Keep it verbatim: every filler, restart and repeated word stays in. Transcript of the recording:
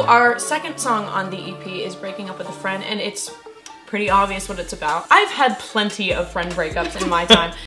our second song on the E P is Breaking Up With a Friend, and it's pretty obvious what it's about. I've had plenty of friend breakups in my time.